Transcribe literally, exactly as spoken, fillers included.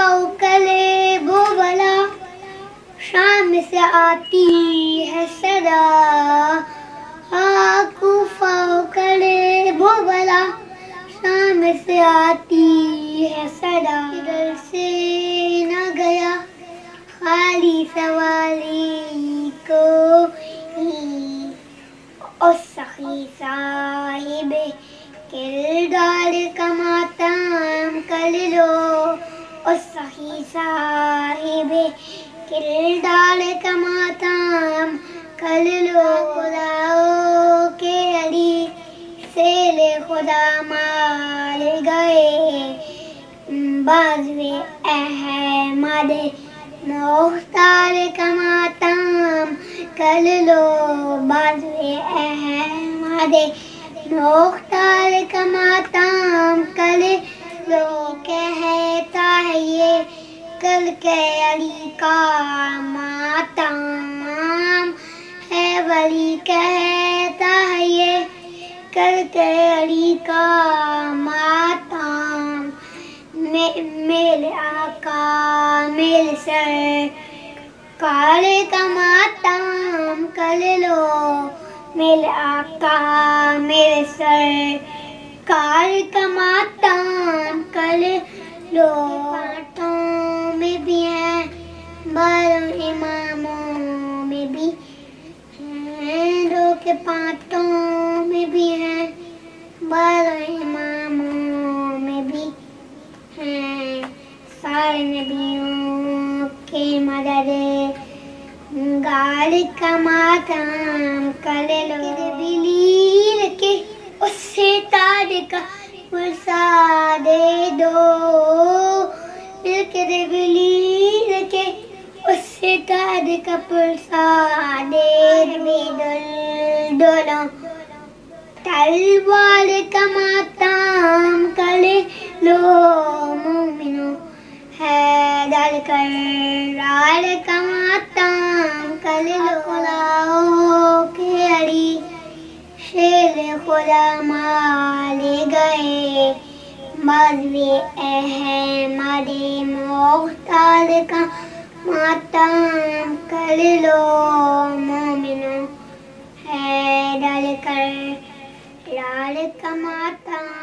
فاؤ clay بو بلا، شام سے آتی ہے صدا، ہاں کوفہ کلے بو بلا، شام سے آتی ہے صدا، ادھر سے نہ گیا خالی سوالی کو ہی، اس سخی صاحب کردار کا ماتم کر لو، اس سخی صاحب کردار کا ماتم کر لو، خداؤ کے علی سیل خدا مار گئے، بازوِ احمد مختار کا ماتم کر لو، بازوِ احمد مختار کا ماتم کر لو، کہتا ہے یہ کل کے علی کا ماتم ہے، ولی کہتا ہے یہ کل کے علی کا ماتم، میرے آقا میرے سرکار کا ماتم کر لو، میرے آقا میرے سرکار کا ماتم کر لو، پانٹوں میں بھی ہیں باروں اماموں میں بھی ہیں، دو کے پانٹوں میں بھی ہیں باروں اماموں میں بھی ہیں، سارے نبیوں کے مدد گار کا ماتم کر لو، دلیل کے اس سے تاج کا پرسا دے دو، دل کے دلیل کے اس سے تاج کا پرسا دے دو، دونوں تلوار کا ماتم کر لو، مومنوں حیدر کرار کا ماتم کر لو، خداؤ کے علی شیر خدا مار گئے، بازوِ احمد مختار کا ماتم کر لو، مومنوں حیدر کرار کا ماتم